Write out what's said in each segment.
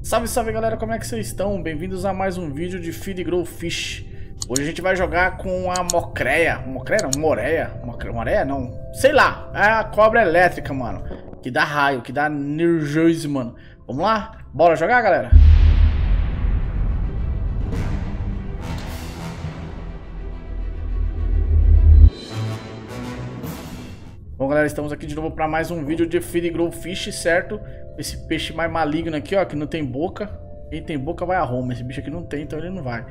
Salve, salve galera, como é que vocês estão? Bem-vindos a mais um vídeo de Feed and Grow Fish. Hoje a gente vai jogar com a Mocreia. Mocreia não, Moreia. Moreia não, sei lá. É a cobra elétrica, mano. Que dá raio, que dá energia, mano. Vamos lá? Bora jogar, galera? Bom, galera, estamos aqui de novo para mais um vídeo de Feed and Grow Fish, certo? Esse peixe mais maligno aqui, ó, que não tem boca. Quem tem boca vai a Roma. Esse bicho aqui não tem, então ele não vai.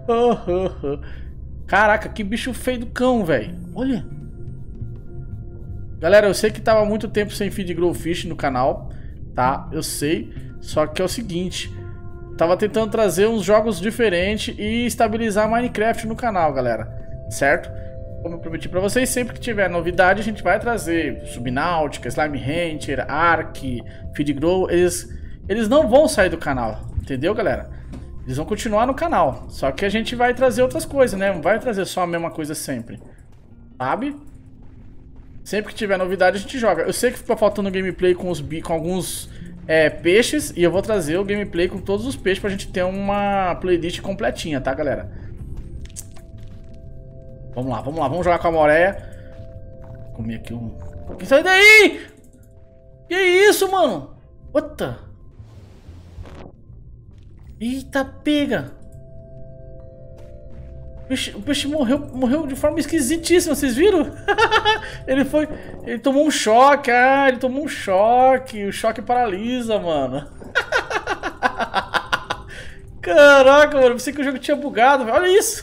Caraca, que bicho feio do cão, velho. Olha. Galera, eu sei que tava muito tempo sem Feed and Grow Fish no canal, tá? Eu sei. Só que é o seguinte, tava tentando trazer uns jogos diferentes e estabilizar Minecraft no canal, galera. Certo? Como eu prometi pra vocês, sempre que tiver novidade a gente vai trazer Subnáutica, Slime Rancher, Ark, Feed Grow. Eles não vão sair do canal, entendeu, galera? Eles vão continuar no canal, só que a gente vai trazer outras coisas, né? Não vai trazer só a mesma coisa sempre, sabe? Sempre que tiver novidade a gente joga. Eu sei que fica faltando gameplay com alguns peixes, e eu vou trazer o gameplay com todos os peixes pra gente ter uma playlist completinha, tá, galera? Vamos lá, vamos jogar com a Moreia. Comi aqui um... Sai daí! Que isso, mano? What? Eita, pega! O peixe morreu de forma esquisitíssima, vocês viram? Ele tomou um choque, ele tomou um choque. O choque paralisa, mano. Caraca, mano, pensei que o jogo tinha bugado, velho. Olha isso!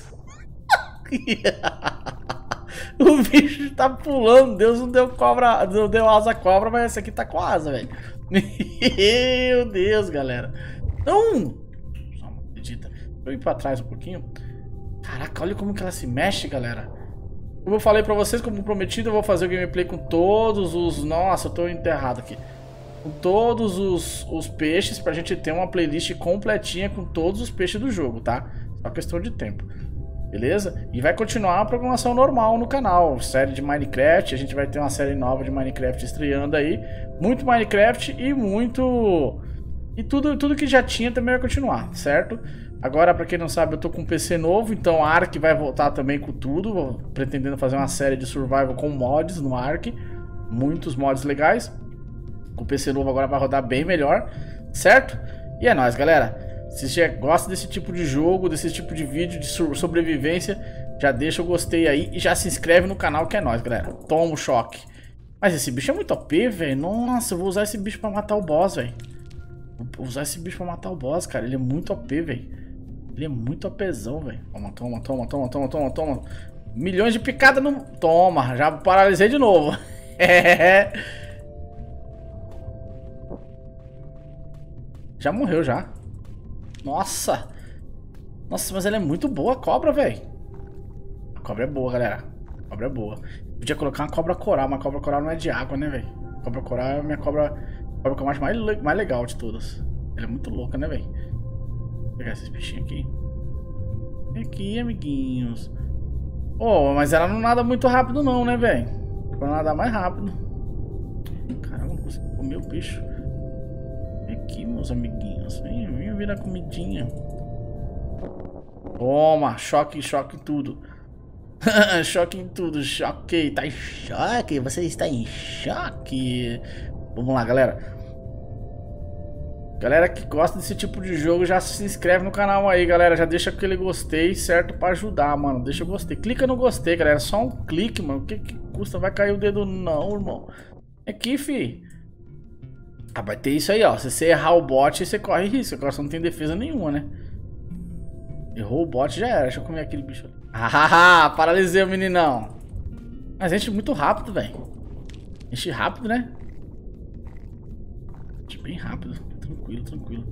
O bicho tá pulando. Deus não deu cobra, não deu asa à cobra, mas essa aqui tá com asa, velho. Meu Deus, galera. Não! Só uma acredita. Deixa eu ir pra trás um pouquinho. Caraca, olha como que ela se mexe, galera. Como eu falei pra vocês, como prometido, eu vou fazer o gameplay com todos os... Nossa, eu tô enterrado aqui. Com todos os peixes, pra gente ter uma playlist completinha com todos os peixes do jogo, tá? Só questão de tempo. Beleza? E vai continuar a programação normal no canal. Série de Minecraft. A gente vai ter uma série nova de Minecraft estreando aí. Muito Minecraft e muito... E tudo que já tinha também vai continuar, certo? Agora, pra quem não sabe, eu tô com um PC novo. Então a Ark vai voltar também com tudo. Vou pretendendo fazer uma série de survival com mods no Ark. Muitos mods legais. Com o PC novo agora vai rodar bem melhor. Certo? E é nóis, galera. Se você gosta desse tipo de jogo, desse tipo de vídeo de sobrevivência, já deixa o gostei aí e já se inscreve no canal que é nóis, galera. Toma um choque. Mas esse bicho é muito OP, velho. Nossa, eu vou usar esse bicho pra matar o boss, velho. Vou usar esse bicho pra matar o boss, cara. Ele é muito OP, velho. Ele é muito OPzão, velho. Toma. Milhões de picada no... Toma, já paralisei de novo. Já morreu, já. Nossa, mas ela é muito boa, a cobra, velho. A cobra é boa, galera. A cobra é boa. Podia colocar uma cobra coral, mas a cobra coral não é de água, né, velho? A cobra coral é a minha cobra que eu acho mais legal de todas. Ela é muito louca, né, velho? Vou pegar esses bichinhos aqui. Vem aqui, amiguinhos. Oh, mas ela não nada muito rápido não, né, velho? Pra nadar mais rápido. Caramba, não consigo comer o bicho. Vem aqui, meus amiguinhos. Vem virar comidinha. Toma, choque em tudo. Choque em tudo, choque. Tá em choque, você está em choque. Vamos lá, galera. Galera que gosta desse tipo de jogo, já se inscreve no canal aí, galera. Já deixa aquele gostei, certo? Pra ajudar, mano. Deixa o gostei. Clica no gostei, galera. Só um clique, mano. O que custa? Vai cair o dedo não, irmão. Aqui, fi. Ah, vai ter isso aí, ó. Se você errar o bot, você corre risco. Agora você não tem defesa nenhuma, né? Errou o bot, já era. Deixa eu comer aquele bicho ali. Ah, paralisei o meninão. Mas enche muito rápido, velho. Enche rápido, né? Enche bem rápido. Tranquilo.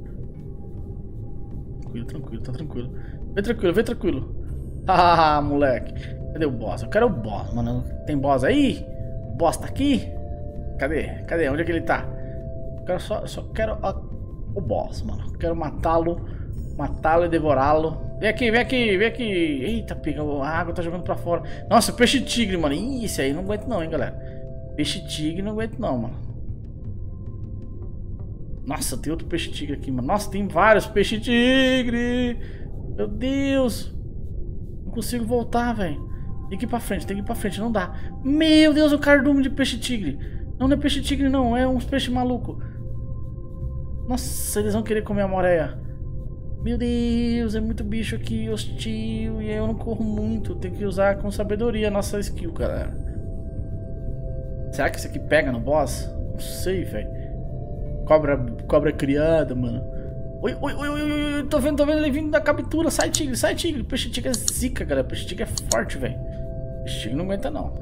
Tá tranquilo. Vem tranquilo. Ah, moleque. Cadê o boss? Eu quero o boss, mano. Tem boss aí? O boss tá aqui? Cadê? Onde é que ele tá? Só quero o boss, mano. Quero matá-lo e devorá-lo. Vem aqui. Eita, pega, a água tá jogando pra fora. Nossa, peixe tigre, mano. Ih, esse aí não aguento não, hein, galera. Peixe tigre não aguento não, mano. Nossa, tem outro peixe tigre aqui, mano. Nossa, tem vários peixes tigre. Meu Deus. Não consigo voltar, velho. Tem que ir pra frente, tem que ir pra frente. Não dá. Meu Deus, o cardume de peixe tigre. Não, não é peixe tigre, não. É uns peixes malucos. Nossa, eles vão querer comer a moreia. Meu Deus, é muito bicho aqui hostil. E eu não corro muito. Tem que usar com sabedoria a nossa skill, cara. Será que isso aqui pega no boss? Não sei, velho. Cobra criada, mano. Oi, oi, oi, oi, oi. Tô vendo ele vindo da captura. Sai, tigre, sai, tigre. Peixe tigre é zica, galera. Peixe tigre é forte, velho. Peixe tigre não aguenta, não.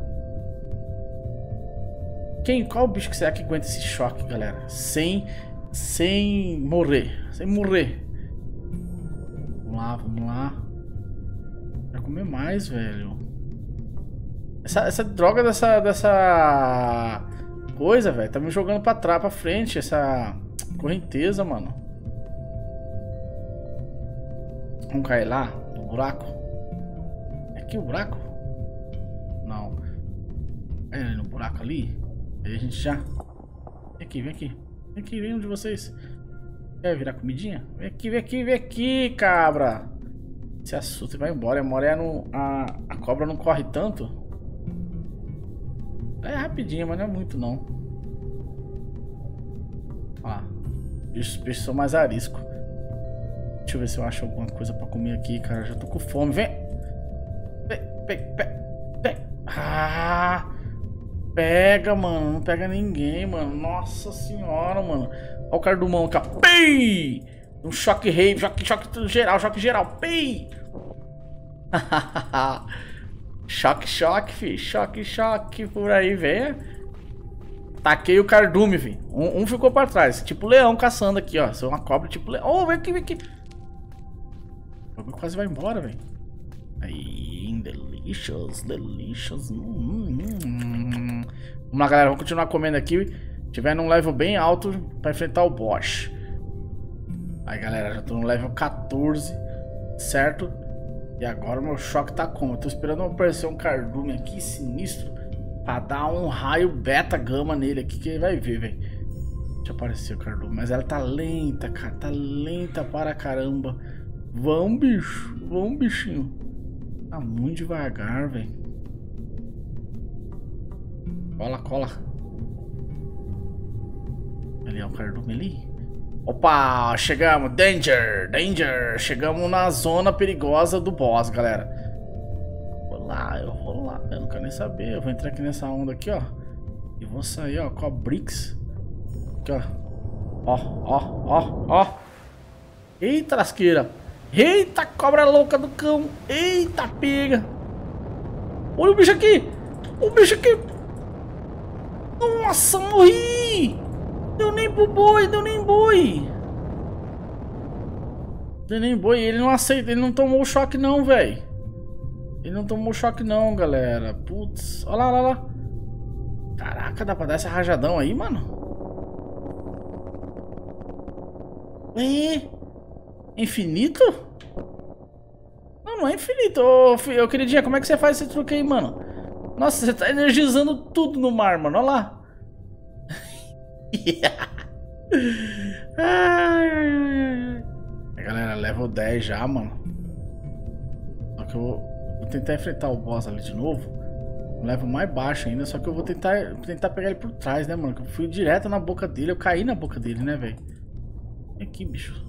Qual bicho que será que aguenta esse choque, galera? Sem morrer. Sem morrer. Vamos lá. Vai comer mais, velho. Essa droga dessa coisa, velho, tá me jogando pra trás, pra frente. Essa correnteza, mano. Vamos cair lá, no buraco. É aqui o buraco? Não. É no buraco ali. Aí a gente já... Vem aqui, vem aqui. Vem aqui, vem um de vocês. Quer virar comidinha? Vem aqui, vem aqui, vem aqui, cabra. Se assusta e vai embora. A cobra não corre tanto. É rapidinho, mas não é muito, não. Olha lá. Os peixes são mais arisco. Deixa eu ver se eu acho alguma coisa pra comer aqui, cara. Já tô com fome. Vem! Vem! Ah! Pega, mano. Não pega ninguém, mano. Nossa senhora, mano. Olha o cardumão aqui, ó. Pei! Um choque rei. Choque geral. Pei! Choque, fi. Choque por aí, velho. Taquei o cardume, fi. Um ficou pra trás. Tipo leão caçando aqui, ó. Sou uma cobra tipo leão. Oh, vem aqui, vem aqui. O bagulho quase vai embora, velho. Aí, delicious. Vamos lá, galera. Vamos continuar comendo aqui. Tiver num level bem alto pra enfrentar o boss. Aí, galera, já tô no level 14. Certo? E agora o meu choque tá como? Eu tô esperando aparecer um cardume aqui sinistro pra dar um raio beta gama nele aqui, que ele vai ver, velho. Deixa aparecer o cardume. Mas ela tá lenta, cara. Tá lenta para caramba. Vamos, bicho. Vamos, bichinho. Tá muito devagar, velho. Cola. Ali é o cardume ali. Opa, chegamos. Danger. Chegamos na zona perigosa do boss, galera. Eu vou lá. Eu não quero nem saber. Eu vou entrar aqui nessa onda aqui, ó. E vou sair, ó, com a Brix. Aqui, ó. Ó. Eita, lasqueira. Eita, cobra louca do cão. Eita, pega. Olha o bicho aqui. Nossa, morri. Deu nem boi. Ele não aceita. Ele não tomou o choque não, velho. Ele não tomou choque não, galera. Putz. Olha lá. Caraca, dá pra dar esse rajadão aí, mano? Infinito? Não é infinito. Ô, queridinha, como é que você faz esse truque aí, mano? Nossa, você tá energizando tudo no mar, mano. Olha lá. Ai. Galera, level 10 já, mano. Só que eu vou tentar enfrentar o boss ali de novo. Um level mais baixo ainda. Só que eu vou tentar pegar ele por trás, né, mano? Eu fui direto na boca dele. Eu caí na boca dele, né, velho? Vem aqui, bicho.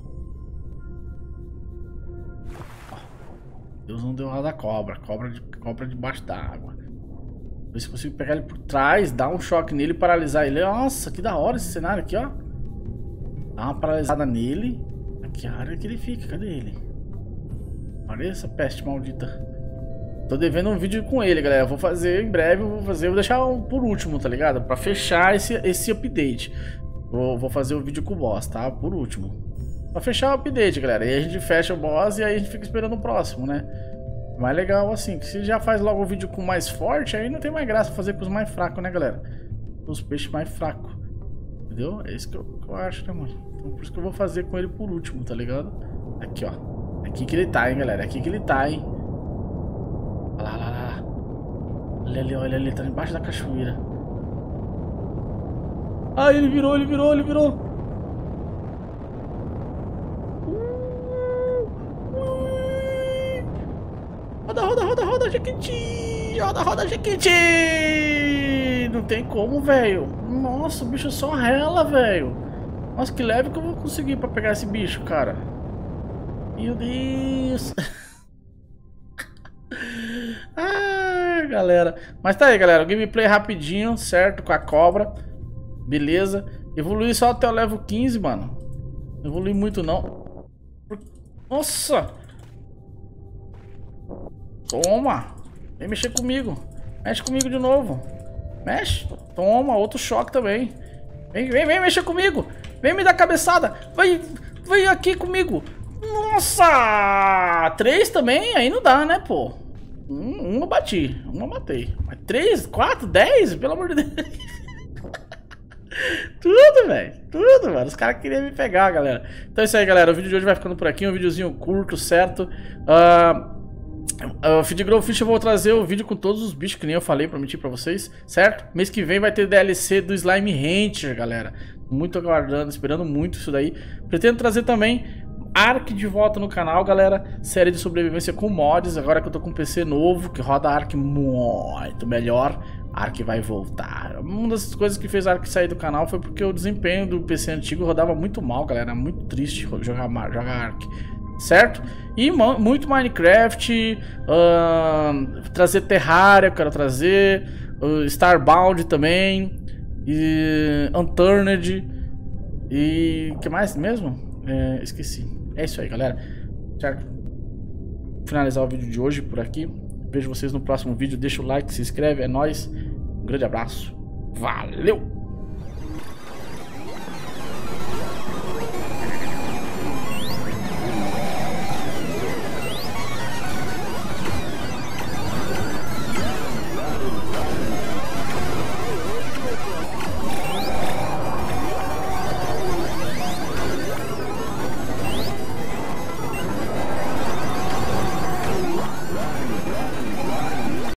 Deus não deu nada da cobra. Cobra debaixo da água. Ver se eu consigo pegar ele por trás, dar um choque nele e paralisar ele. Nossa, que da hora esse cenário aqui, ó. Dá uma paralisada nele. Aqui é a área que ele fica. Cadê ele? Olha essa peste maldita. Tô devendo um vídeo com ele, galera. Vou fazer em breve. Vou deixar por último, tá ligado? Pra fechar esse update. Vou fazer o vídeo com o boss, tá? Por último. Pra fechar o update, galera. E aí a gente fecha o boss e aí a gente fica esperando o próximo, né? Mais legal assim, que se já faz logo o vídeo com o mais forte, aí não tem mais graça fazer com os mais fracos, né, galera? Os peixes mais fracos. Entendeu? É isso que eu acho, né, mano? Então por isso que eu vou fazer com ele por último, tá ligado? Aqui, ó. Aqui que ele tá, hein, galera? Aqui que ele tá, hein? Olha lá. Olha ali, tá embaixo da cachoeira. Ah, ele virou. Roda, roda, roda, roda, Jequiti! Roda, roda, Jequiti! Não tem como, velho. Nossa, o bicho só rela, velho. Nossa, que leve que eu vou conseguir pra pegar esse bicho, cara. Meu Deus. Ah, galera. Mas tá aí, galera. O gameplay rapidinho, certo? Com a cobra. Beleza. Evoluí só até o level 15, mano. Não evolui muito, não. Nossa! Toma! Vem mexer comigo. Mexe comigo de novo. Mexe. Toma, outro choque também. Vem mexer comigo. Vem me dar cabeçada. Vem aqui comigo. Nossa! 3 também? Aí não dá, né, pô? Um eu bati. Um eu matei. Mas 3, 4, 10? Pelo amor de Deus. Tudo, velho. Tudo, mano. Os caras queriam me pegar, galera. Então é isso aí, galera. O vídeo de hoje vai ficando por aqui. Um videozinho curto, certo? Feed Grow Fish, eu vou trazer o vídeo com todos os bichos, que nem eu falei, prometi pra vocês, certo? Mês que vem vai ter DLC do Slime Rancher, galera. Muito aguardando, esperando muito isso daí. Pretendo trazer também Ark de volta no canal, galera. Série de sobrevivência com mods. Agora que eu tô com um PC novo, que roda Ark muito melhor, Ark vai voltar. Uma das coisas que fez Ark sair do canal foi porque o desempenho do PC antigo rodava muito mal, galera. Muito triste jogar Ark, certo? E muito Minecraft, trazer Terraria, eu quero trazer, Starbound também, e Unturned, e o que mais mesmo? Esqueci. É isso aí, galera, certo? Vou finalizar o vídeo de hoje por aqui. Vejo vocês no próximo vídeo. Deixa o like, se inscreve, é nóis. Um grande abraço. Valeu!